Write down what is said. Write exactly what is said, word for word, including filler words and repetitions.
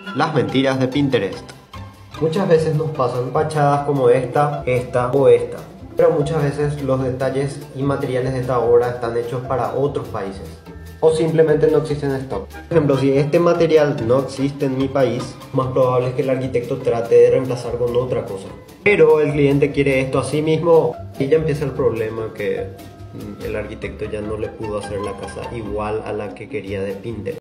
Las mentiras de Pinterest. Muchas veces nos pasan fachadas como esta, esta o esta, pero muchas veces los detalles y materiales de esta obra están hechos para otros países o simplemente no existen en stock. Por ejemplo, si este material no existe en mi país, más probable es que el arquitecto trate de reemplazar con otra cosa. Pero el cliente quiere esto a sí mismo y ya empieza el problema que el arquitecto ya no le pudo hacer la casa igual a la que quería de Pinterest.